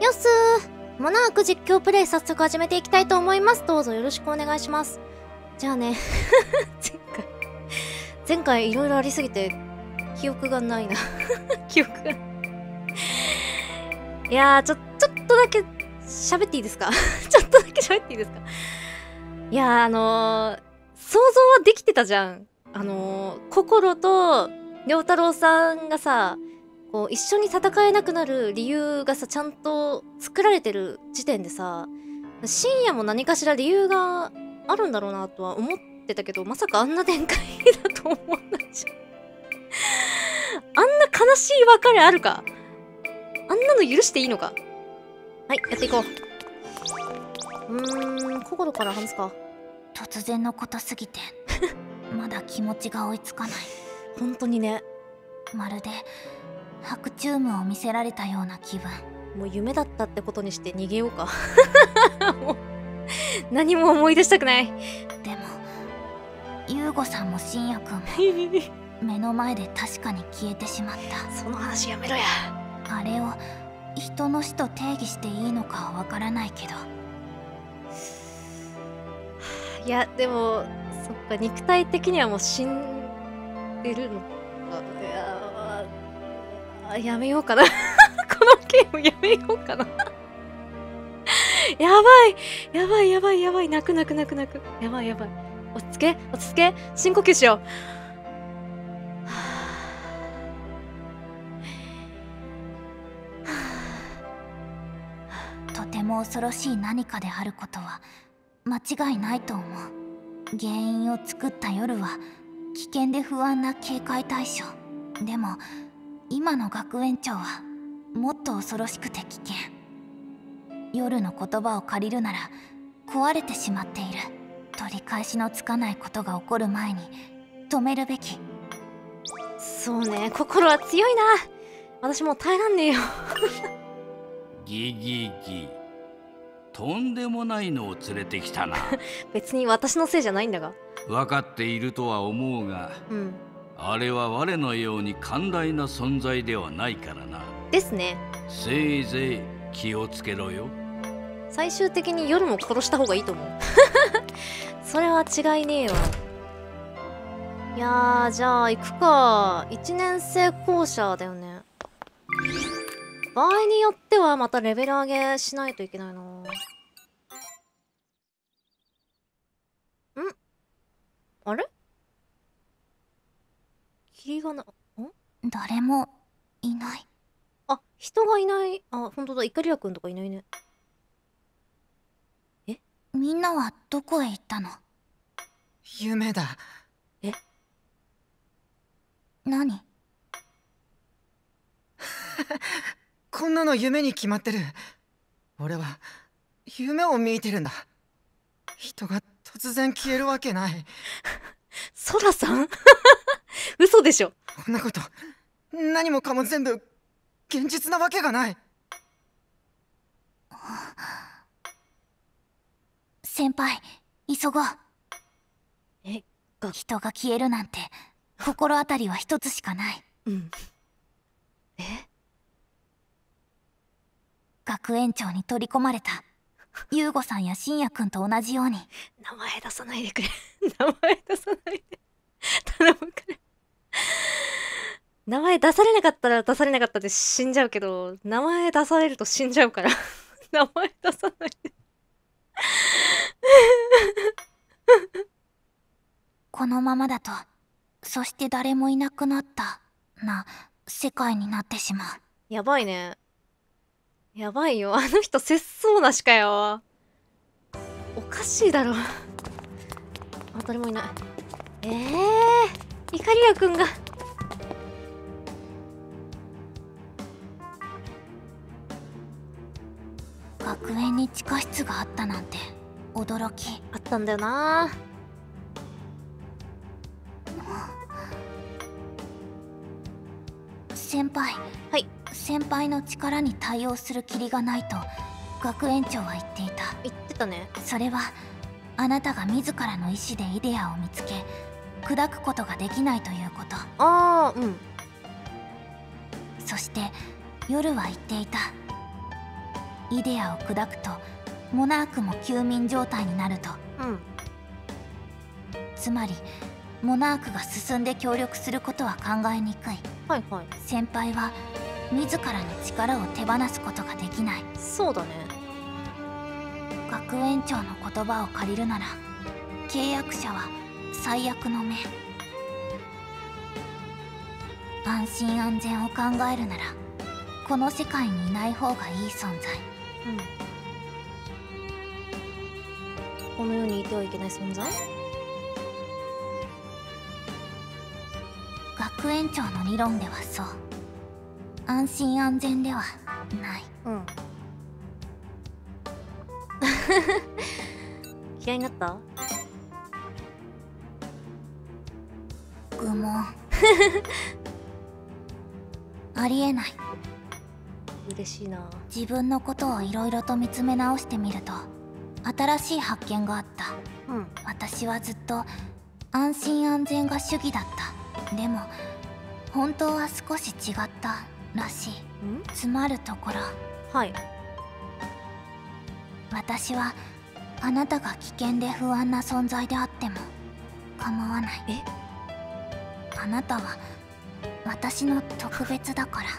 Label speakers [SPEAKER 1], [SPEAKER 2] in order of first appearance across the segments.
[SPEAKER 1] よっすー。モナーク実況プレイ早速始めていきたいと思います。どうぞよろしくお願いします。じゃあね前回いろいろありすぎて記憶がないな記憶がいやーちょっとだけ喋っていいですかちょっとだけ喋っていいですか。いやー想像はできてたじゃん。心と良太郎さんがさ、こう一緒に戦えなくなる理由がさちゃんと作られてる時点でさ、深夜も何かしら理由があるんだろうなとは思ってたけど、まさかあんな展開だと思わないじゃんあんな悲しい別れあるか。あんなの許していいのか。はい、やっていこう。心から話すか。
[SPEAKER 2] 突然のことすぎてまだ気持ちが追いつかない。
[SPEAKER 1] 本当にね。
[SPEAKER 2] まるで白チュームを見せられたような気分。
[SPEAKER 1] もう夢だったってことにして逃げようかもう何も思い出したくない。
[SPEAKER 2] でも優吾さんも信也くんも目の前で確かに消えてしまった。
[SPEAKER 1] その話やめろや。
[SPEAKER 2] あれを人の死と定義していいのかはわからないけど、
[SPEAKER 1] いやでもそっか、肉体的にはもう死んでるのか。いややめようかなこのゲームやめようかなやばい泣くやばい落ち着け深呼吸しよう。
[SPEAKER 2] とても恐ろしい何かであることは間違いないと思う。原因を作った夜は危険で不安な警戒対象。でも今の学園長はもっと恐ろしくて危険。夜の言葉を借りるなら壊れてしまっている。取り返しのつかないことが起こる前に止めるべき。
[SPEAKER 1] そうね、心は強いな。私もう耐えらんねえよ
[SPEAKER 3] ギギギ、とんでもないのを連れてきたな
[SPEAKER 1] 別に私のせいじゃないんだが。
[SPEAKER 3] 分かっているとは思うが、あれは我のように寛大な存在ではないからな。
[SPEAKER 1] ですね。
[SPEAKER 3] せいぜい気をつけろよ。
[SPEAKER 1] 最終的に夜も殺した方がいいと思うそれは違いねえわ。いやー、じゃあ行くか。1年生校舎だよね。場合によってはまたレベル上げしないといけないな。あれ霧がな、
[SPEAKER 2] 誰もいない。
[SPEAKER 1] あ、人がいない。あ、ほんとだ、イカリアくんとかいないね。
[SPEAKER 2] みんなはどこへ行ったの？
[SPEAKER 4] 夢だ。
[SPEAKER 2] 何
[SPEAKER 4] こんなの夢に決まってる。俺は夢を見てるんだ。人が突然消えるわけない。
[SPEAKER 1] ソラさん嘘でしょ。
[SPEAKER 4] こんなこと何もかも全部現実なわけがない。
[SPEAKER 2] 先輩、急ごう。人が消えるなんて心当たりは一つしかない。学園長に取り込まれた優吾さんや信也くんと同じように。
[SPEAKER 1] 名前出さないでくれ名前出さないで頼むから名前出されなかったら出されなかったで死んじゃうけど、名前出されると死んじゃうから名前出さないで
[SPEAKER 2] このままだと、そして誰もいなくなったな世界になってしまう。
[SPEAKER 1] やばいね。やばいよ、あの人節操なしかよ。おかしいだろ。あ、誰もいない。イカリアくんが。
[SPEAKER 2] 学園に地下室があったなんて驚き。
[SPEAKER 1] あったんだよな。
[SPEAKER 2] 先輩、
[SPEAKER 1] はい。
[SPEAKER 2] 先輩の力に対応するきりがないと学園長は言っていた。
[SPEAKER 1] 言ってたね。
[SPEAKER 2] それはあなたが自らの意志でイデアを見つけ砕くことができないということ。そして夜は言っていた。 イデアを砕くとモナークも休眠状態になると。つまりモナークが進んで協力することは考えにくい。
[SPEAKER 1] はいはい。
[SPEAKER 2] 先輩は自らの力を手放すことができない。
[SPEAKER 1] そうだね。
[SPEAKER 2] 学園長の言葉を借りるなら、契約者は最悪の目。安心安全を考えるならこの世界にいない方がいい存在。
[SPEAKER 1] この世にいてはいけない存在。
[SPEAKER 2] 学園長の理論ではそう。安心安全ではない。
[SPEAKER 1] 嫌いになった？
[SPEAKER 2] 愚問。ありえない。
[SPEAKER 1] 嬉しいな。
[SPEAKER 2] 自分のことをいろいろと見つめ直してみると新しい発見があった。私はずっと安心安全が主義だった。でも本当は少し違ったらしい。つまるところ、
[SPEAKER 1] はい。
[SPEAKER 2] 私はあなたが危険で不安な存在であっても構わない。あなたは私の特別だから。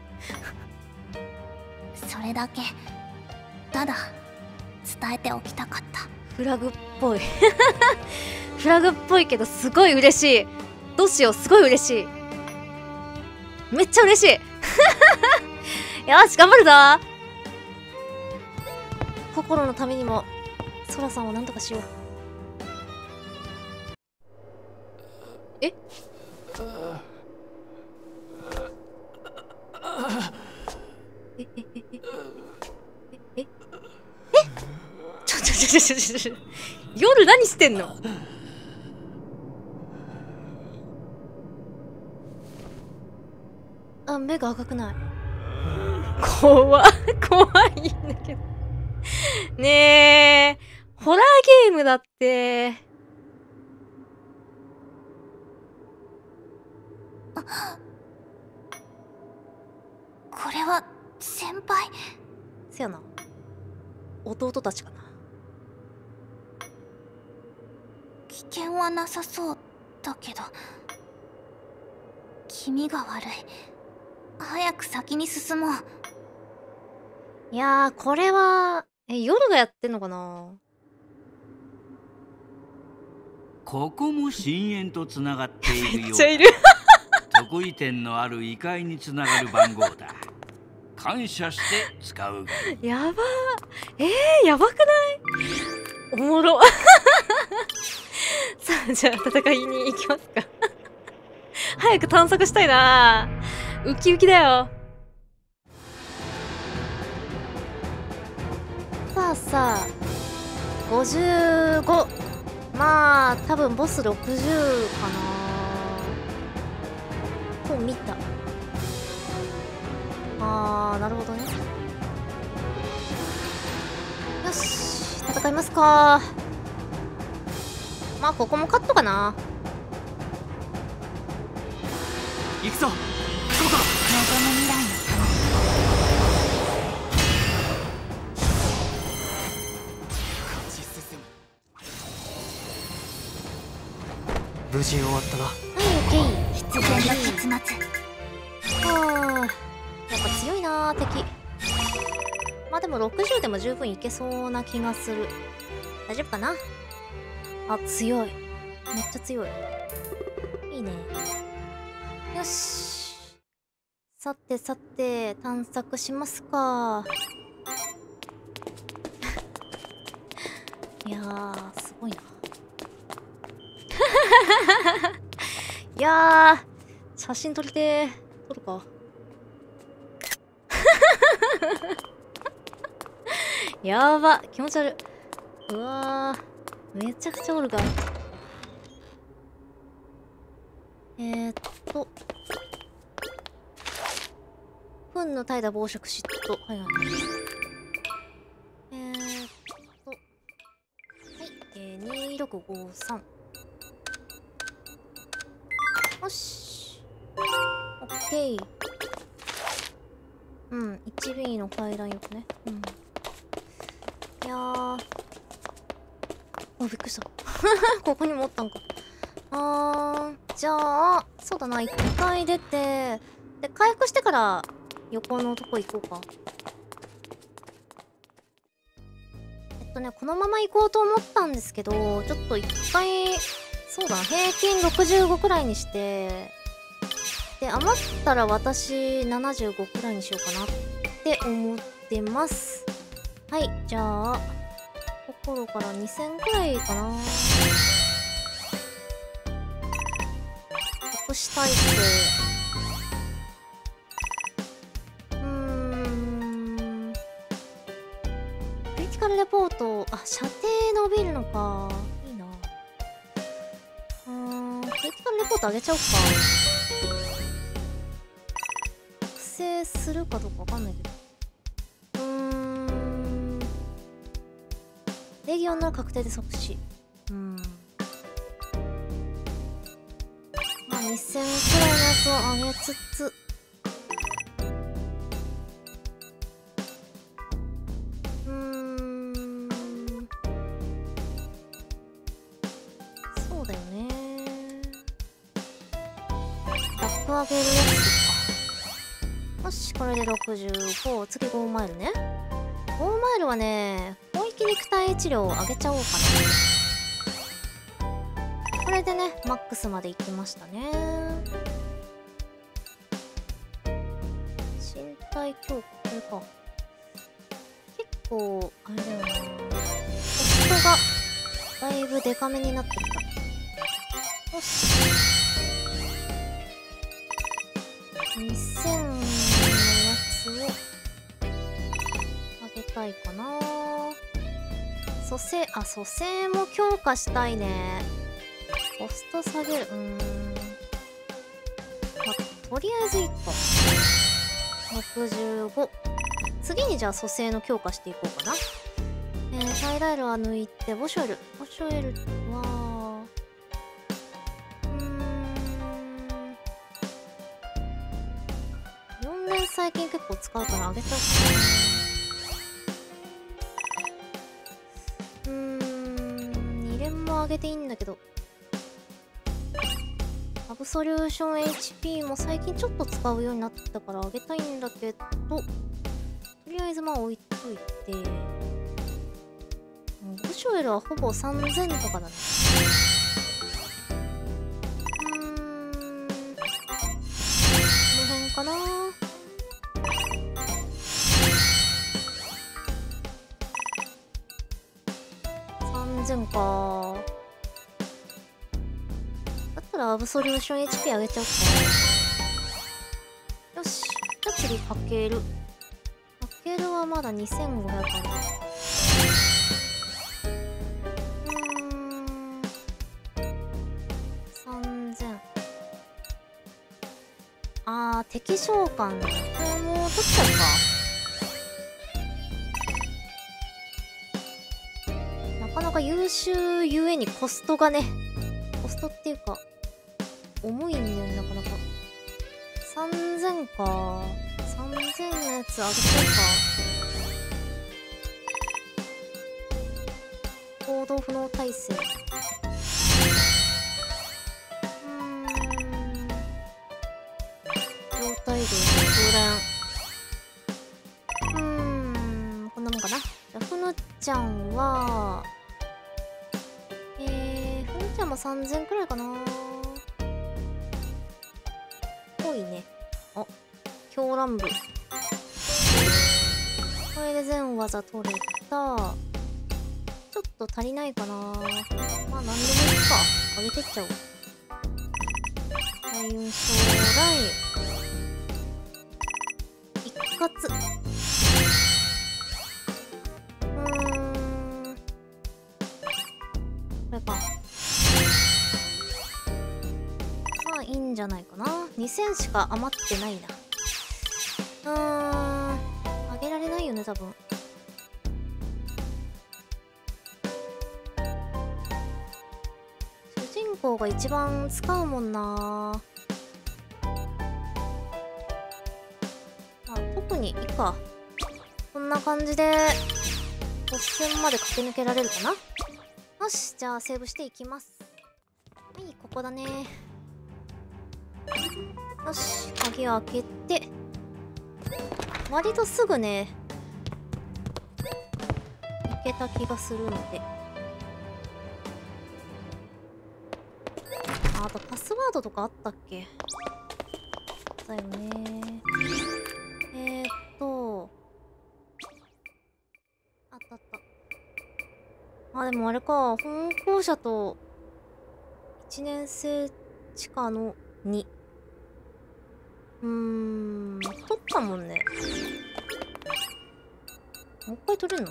[SPEAKER 2] それだけただ伝えておきたかった。
[SPEAKER 1] フラグっぽいフラグっぽいけどすごい嬉しい。どうしよう、すごい嬉しい。めっちゃ嬉しいよし頑張るぞ。心のためにもソラさんをなんとかしよう。えちょ夜何してんの？あ、目が赤くない。怖いんだけどねえ、ホラーゲームだって。
[SPEAKER 2] これは先輩？
[SPEAKER 1] せやな、弟たちかな。
[SPEAKER 2] 危険はなさそうだけど、気味が悪い。早く先に進もう。
[SPEAKER 1] いやー、これは夜がやってんのかな。
[SPEAKER 3] ここも深淵とつながっているようだ。
[SPEAKER 1] めっちゃいる
[SPEAKER 3] 得意点のある異界につながる番号だ。感謝して使うがいい。
[SPEAKER 1] やばー、やばくない？おもろさあ、じゃあ戦いに行きますか早く探索したいな。ウキウキだよ。さあさあ、55。まあ多分ボス60かなと見た。なるほどね。よし、戦いますか。まあここもカットかな。
[SPEAKER 3] 行くぞ。
[SPEAKER 2] 望む未来のため。
[SPEAKER 4] 無事終わったな。
[SPEAKER 1] はい、オッケー。
[SPEAKER 2] 必然の結末。
[SPEAKER 1] はあ、やっぱ強いな敵。まあでも60でも十分いけそうな気がする。大丈夫かな。あ、強い。めっちゃ強い。いいね。よし。さてさて、探索しますか。いやー、すごいな。いやー、写真撮りてー。撮るか。やば、気持ち悪い。うわー、めちゃくちゃおるが。糞の怠惰暴食嫉妬。はいはい。はい、2653。よし。オッケー。うん、1B の階段よくね。うん。 いやー、びっくりしたここにもおったんか。じゃあそうだな、一回出てで回復してから横のとこ行こうか。このまま行こうと思ったんですけど、ちょっと一回そうだな、平均65くらいにして、で余ったら私75くらいにしようかなって思ってます。はい、じゃあ心から2000くらいかな。隠したいって、クリティカルレポート、射程伸びるのか。いいな。クリティカルレポート上げちゃおうか。複製するかどうかわかんないけど。レギオンなら確定で即死。まあ2000くらいのやつを上げつつ、そうだよね。ラップ上げるやつか。よし、これで65、次5マイルね。5マイルはね、広域肉体治療を上げちゃおうかな。これでね、マックスまで行きましたね。身体強化、これか。結構、あれだよな。コストが、だいぶデカめになってきた。よし。2000のやつを、上げたいかな。蘇生、蘇生も強化したいね。コスト下げる。まあ、とりあえず1個。65。次にじゃあ蘇生の強化していこうかな。サイライルは抜いて、ボショエル。ボショエルは、4連最近結構使うから上げちゃおうかな。2連も上げていいんだけど。アブソリューション HP も最近ちょっと使うようになってきたから上げたいんだけど、とりあえずまあ置いといて、ブショエルはほぼ3000とかだね。この辺かな。3000か。だったらアブソリューション HP 上げちゃおうかな。よし。じゃあ次かける。かけるはまだ2500ある。3000。敵召喚。これも取っちゃうか。なかなか優秀ゆえにコストがね、コストっていうか、重いんだよね、なかなか。3000か。3000のやつあげちゃうか。行動不能耐性。状態量空連。こんなもんかな。じゃあ、ふぬちゃんは、ふぬちゃんも3000くらいかな。ぽいね。狂乱舞。これで全技取れた。ちょっと足りないかな。まあ、なんでもいいか。上げてっちゃおう。大運将来。一括。これか。まあ、いいんじゃないかな。2000しか余ってないな。あげられないよね、多分。主人公が一番使うもんな。まあ、特にいいか。こんな感じでボス戦まで駆け抜けられるかな。よし、じゃあセーブしていきます。はい、ここだね。よし、鍵を開けて、割とすぐねいけた気がするので、あとパスワードとかあったっけだよね。あったあった。あ、でもあれか、本校舎と1年生地下の2。取ったもんね。もう一回取れるの？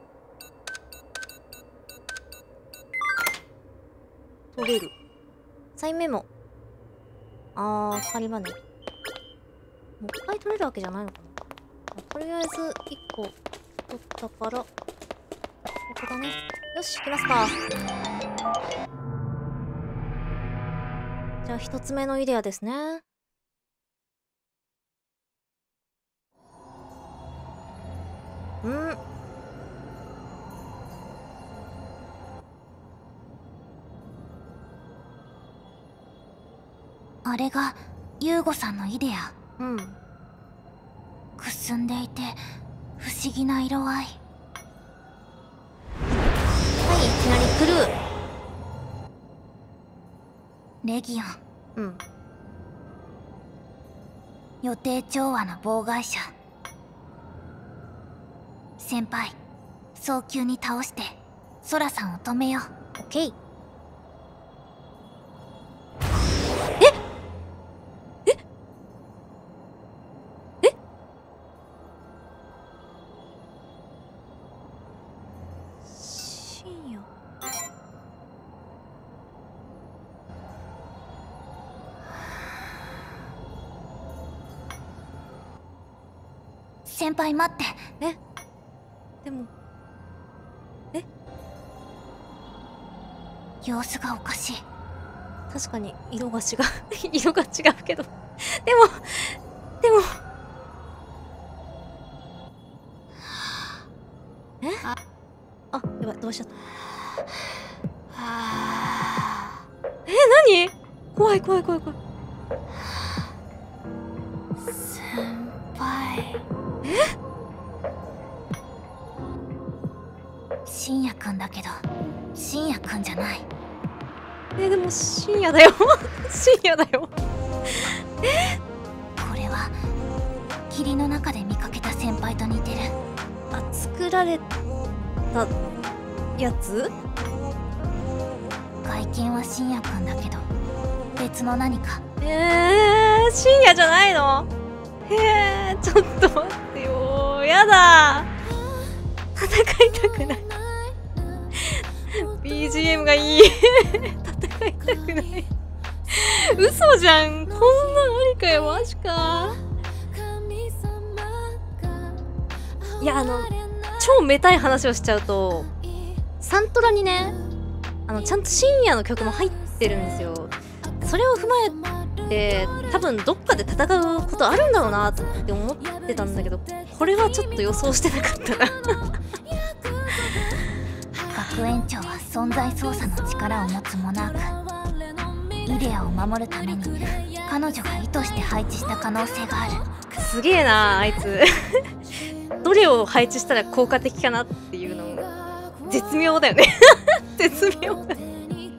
[SPEAKER 1] 取れる。サインメモ。仮場ね。もう一回取れるわけじゃないのかな。とりあえず1個取ったから、ここだね。よし、行きますか。じゃあ1つ目のイデアですね。
[SPEAKER 2] あれがユーゴさんのイデア。くすんでいて不思議な色合い。
[SPEAKER 1] はい、いきなりクルー。
[SPEAKER 2] レギオン。予定調和の妨害者。先輩、早急に倒してソラさんを止めよう。
[SPEAKER 1] オッケー。
[SPEAKER 2] 先輩待って。
[SPEAKER 1] でも
[SPEAKER 2] 様子がおかしい。
[SPEAKER 1] 確かに色が違う色が違うけどでもやばい、どうしちゃった。何？怖い。
[SPEAKER 2] 先輩。深夜くんだけど深夜くんじゃない。
[SPEAKER 1] でも深夜だよ深夜だよ。
[SPEAKER 2] これは霧の中で見かけた先輩と似てる。
[SPEAKER 1] 作られたやつ？
[SPEAKER 2] 外見は深夜くんだけど別の何か。
[SPEAKER 1] 深夜じゃないの？ちょっと待ってよ、やだ。戦いたくないBGM がいい戦いたくない。嘘じゃん、こんなのありかよ、マジか。いや、超めたい話をしちゃうと、サントラにね、ちゃんと深夜の曲も入ってるんですよ。それを踏まえて多分どっかで戦うことあるんだろうなって思ってたんだけど、これはちょっと予想してなかったな
[SPEAKER 2] 学園長は存在操作の力を持つモナーク。イデアを守るために彼女が意図して配置した可能性がある。
[SPEAKER 1] すげえなあいつどれを配置したら効果的かなっていうの絶妙だよね絶妙だきち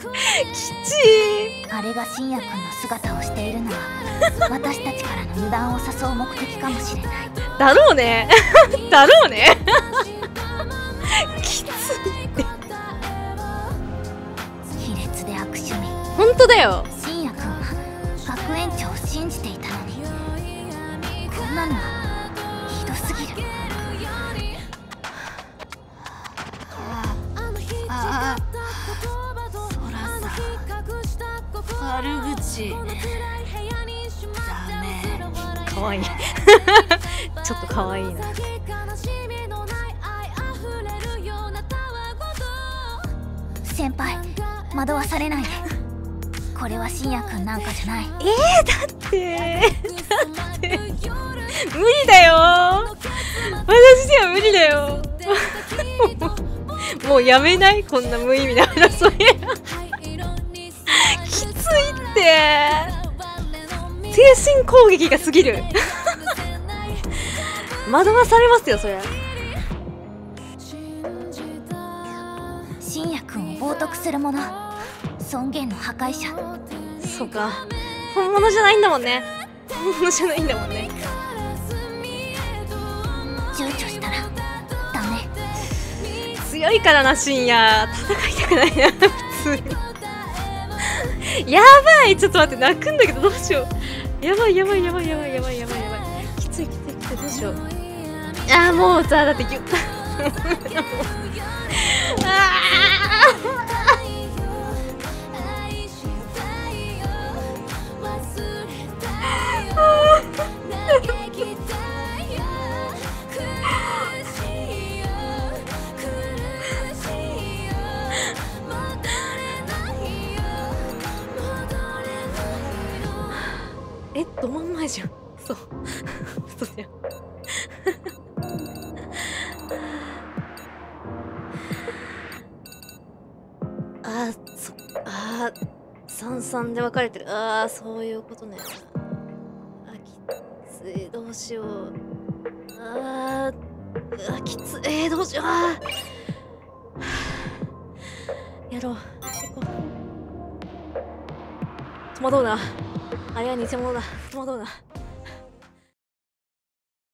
[SPEAKER 1] ー。
[SPEAKER 2] あれが深夜くんの姿をしているのは私たちからの油断を誘う目的かもしれない。
[SPEAKER 1] だろうねだろうねきついって
[SPEAKER 2] 卑劣で悪趣味。
[SPEAKER 1] 本当だよ。
[SPEAKER 2] 深夜くんは学園長を信じていたのに、こんなのはひどすぎる。
[SPEAKER 5] ソラさん、悪口ダメ。
[SPEAKER 1] かわいいちょっとかわいいな。
[SPEAKER 2] 先輩、惑わされないで。これは深夜くんなんかじゃない。
[SPEAKER 1] だって無理だよ、私には無理だよもうやめない？こんな無意味な争い。きついって。精神攻撃が過ぎる。惑わされますよそりゃ。
[SPEAKER 2] 信也君を冒涜する者、尊厳の破壊者。
[SPEAKER 1] そうか、本物じゃないんだもんね。本物じゃないんだもんね。
[SPEAKER 2] 躊躇したらダメ。
[SPEAKER 1] 強いからな深夜、戦いたくないな普通に。やばい、ちょっと待って、泣くんだけどどうしよう。やばいやばいやばいやばいやばいやばいやばい。きついきついきつい、どうしよう。ああもうさ、だってギュッあえ、ど真ん前じゃん。そう。そうじゃん。あー、あー、三々で分かれてる。あー、そういうことね。あ、きつい。どうしよう。あー、きつい。どうしよう。やろう。行こう。戸惑うな。あれは偽物だ。戸惑うな。